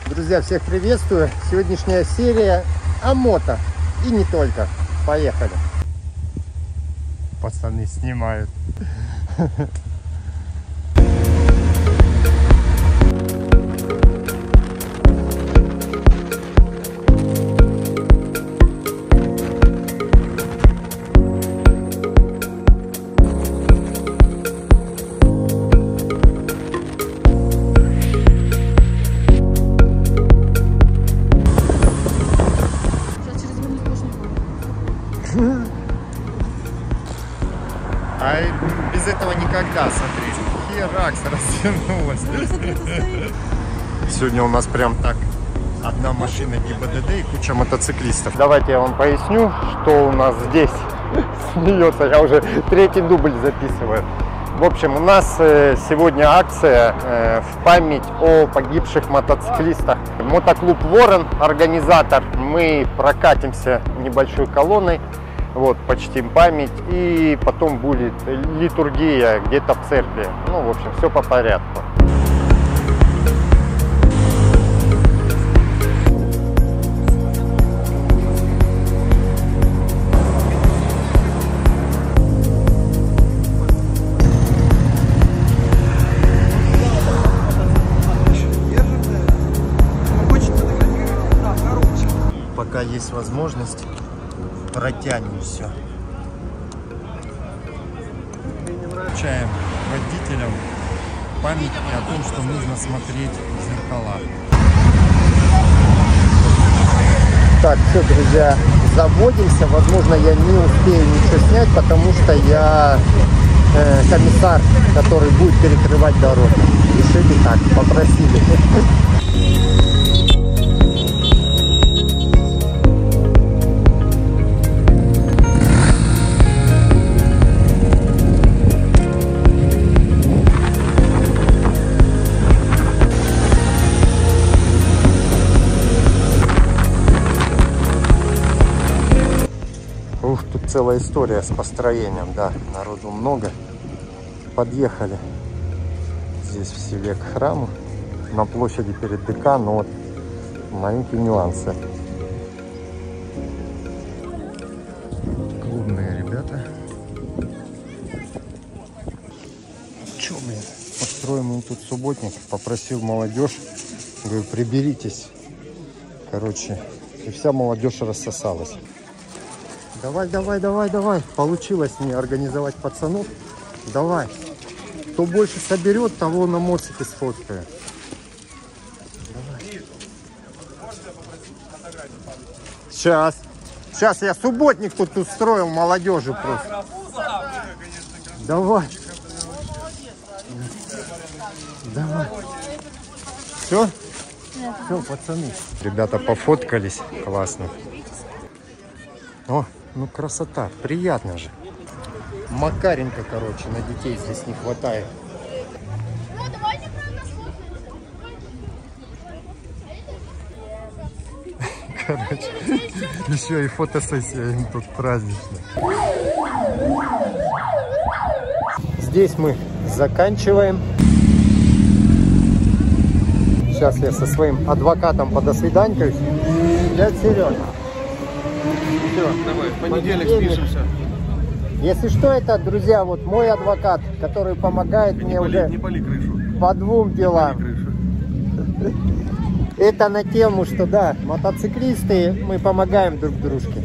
Друзья, всех приветствую. Сегодняшняя серия о мото. И не только. Поехали. Пацаны снимают. А без этого никогда, смотри, херакс развернулась. Сегодня у нас прям так одна машина ГИБДД и куча мотоциклистов. Давайте я вам поясню, что у нас здесь смеется. Я уже третий дубль записываю. В общем, у нас сегодня акция в память о погибших мотоциклистах. Мотоклуб Ворон, организатор. Мы прокатимся небольшой колонной. Вот, почтим память, и потом будет литургия где-то в церкви. Ну, в общем, все по порядку. Пока есть возможность, протянем все. Включаем водителям память о том, что нужно смотреть в зеркала. Так, все, друзья, заводимся. Возможно, я не успею ничего снять, потому что я комиссар, который будет перекрывать дорогу. Решили так, попросили. Ух, тут целая история с построением, да, народу много. Подъехали здесь в селе к храму, на площади перед ДК, но вот маленькие нюансы. Клубные ребята. Че, блин, построим мы тут субботник, попросил молодежь, говорю, приберитесь. Короче, и вся молодежь рассосалась. Давай. Получилось мне организовать пацанов. Давай. Кто больше соберет, того на моцике сфоткаю. Сейчас я субботник тут устроил молодежи просто. Давай. Все? Все, пацаны. Ребята пофоткались. Классно. О, ну красота, приятно же. Макаренко, короче, на детей здесь не хватает. Короче, еще и фотосессия тут праздничная. Здесь мы заканчиваем. Сейчас я со своим адвокатом подосвиданькаюсь. Дядя Серега. Все, давай, в понедельник спишемся. Если что, это, друзья, вот мой адвокат, который помогает мне уже по двум делам. Это на тему, что да, мотоциклисты, мы помогаем друг дружке.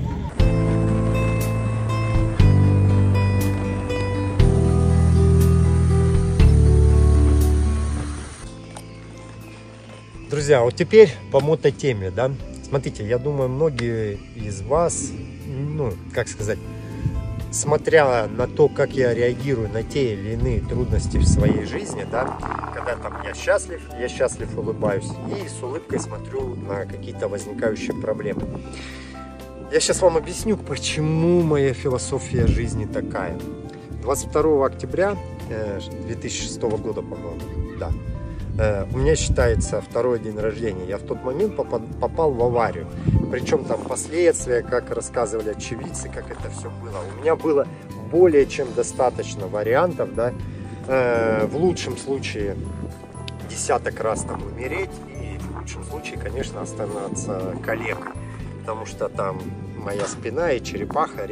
Друзья, вот теперь по мототеме, да. Смотрите, я думаю, многие из вас, ну, как сказать, смотря на то, как я реагирую на те или иные трудности в своей жизни, да, когда там я счастлив, улыбаюсь, и с улыбкой смотрю на какие-то возникающие проблемы. Я сейчас вам объясню, почему моя философия жизни такая. 22 октября 2006 года, по-моему, да. У меня считается второй день рождения. Я в тот момент попал в аварию. Причем там последствия, как рассказывали очевидцы, как это все было. У меня было более чем достаточно вариантов, да. В лучшем случае десяток раз там умереть и в лучшем случае, конечно, оставаться калекой. Потому что там моя спина и черепаха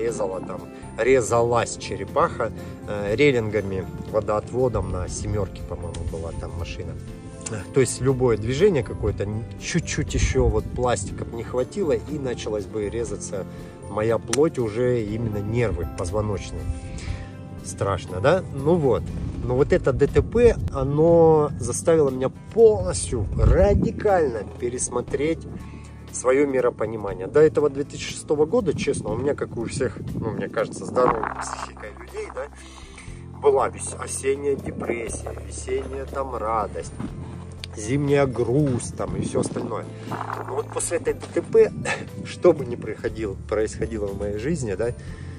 резалась черепаха рейлингами, водоотводом на семерке, по-моему, была там машина. То есть любое движение какое-то, чуть-чуть еще вот пластиков не хватило, и началась бы резаться моя плоть, уже именно нервы позвоночные. Страшно, да? Ну вот. Но вот это ДТП, оно заставило меня полностью, радикально пересмотреть свое миропонимание. До этого 2006 года, честно, у меня, как у всех, ну, мне кажется, здоровой психикой людей, да, была осенняя депрессия, весенняя там радость, зимняя грусть там и все остальное. Но вот после этой ДТП, что бы ни происходило в моей жизни, да,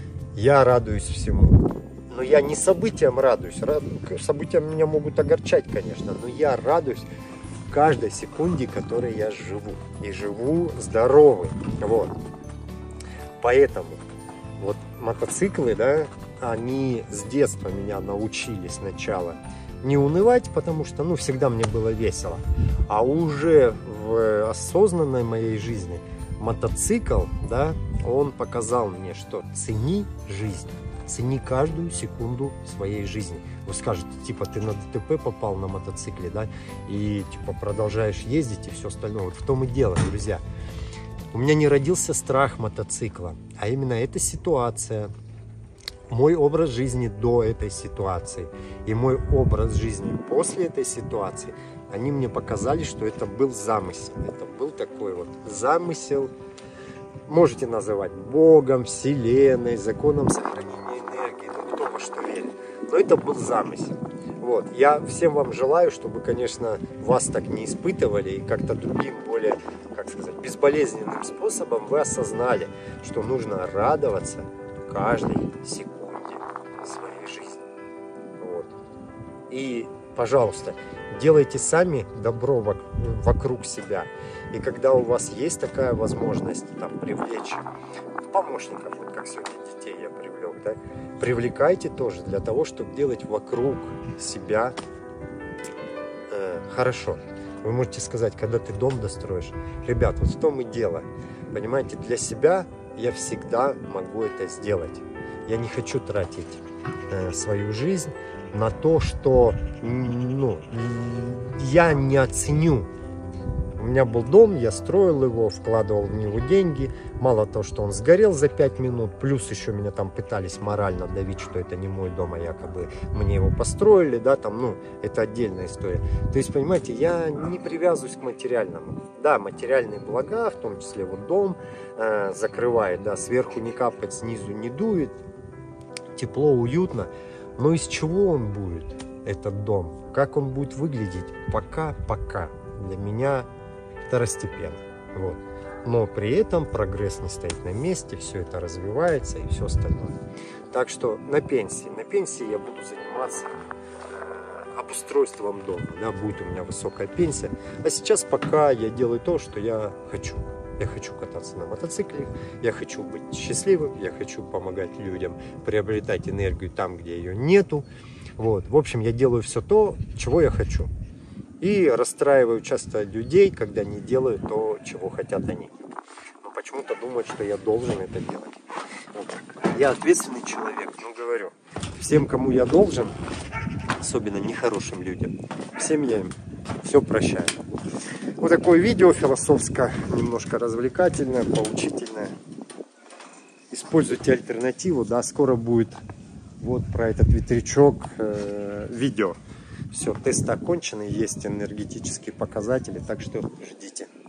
я радуюсь всему. Но я не событиям радуюсь. События меня могут огорчать, конечно, но я радуюсь каждой секунде, которой я живу. И живу здоровый. Вот. Поэтому вот мотоциклы, да, они с детства меня научили сначала не унывать, потому что, ну, всегда мне было весело. А уже в осознанной моей жизни мотоцикл, да, он показал мне, что цени жизнь. Цени каждую секунду своей жизни. Вы скажете, типа, ты на ДТП попал на мотоцикле, да, и, типа, продолжаешь ездить и все остальное. Вот в том и дело, друзья. У меня не родился страх мотоцикла, а именно эта ситуация, мой образ жизни до этой ситуации и мой образ жизни после этой ситуации, они мне показали, что это был замысел. Это был такой вот замысел, можете называть Богом, Вселенной, законом сохранения энергии, ну, кто во что верит. Но это был замысел. Вот. Я всем вам желаю, чтобы, конечно, вас так не испытывали и как-то другим, более, как сказать, безболезненным способом вы осознали, что нужно радоваться каждой секунде своей жизни. Вот. И, пожалуйста, делайте сами добро вокруг себя. И когда у вас есть такая возможность там привлечь помощников, вот как сегодня детей я привлек, да, привлекайте тоже для того, чтобы делать вокруг себя хорошо. Вы можете сказать, когда ты дом достроишь, ребят, вот в том и дело, понимаете, для себя я всегда могу это сделать. Я не хочу тратить свою жизнь на то, что, ну, я не оценю. У меня был дом, я строил его, вкладывал в него деньги. Мало того, что он сгорел за 5 минут, плюс еще меня там пытались морально давить, что это не мой дом, а якобы мне его построили, да, там, ну, это отдельная история. То есть, понимаете, я не привязываюсь к материальному. Да, материальные блага, в том числе вот дом, закрывает, да, сверху не капает, снизу не дует, тепло, уютно. Но из чего он будет, этот дом? Как он будет выглядеть? Пока. Для меня второстепенно. Вот. Но при этом прогресс не стоит на месте, все это развивается и все остальное. Так что на пенсии я буду заниматься обустройством дома, да, будет у меня высокая пенсия. А сейчас пока я делаю то, что я хочу. Я хочу кататься на мотоцикле, я хочу быть счастливым, я хочу помогать людям приобретать энергию там, где ее нету. Вот. В общем, я делаю все то, чего я хочу. И расстраиваю часто людей, когда не делают то, чего хотят они. Но почему-то думают, что я должен это делать. Вот так. Я ответственный человек, но говорю, всем, кому я должен, особенно нехорошим людям, всем я им все прощаю. Вот такое видео философское, немножко развлекательное, поучительное. Используйте альтернативу, да, скоро будет вот про этот ветрячок видео. Все, тесты окончены, есть энергетические показатели, так что ждите.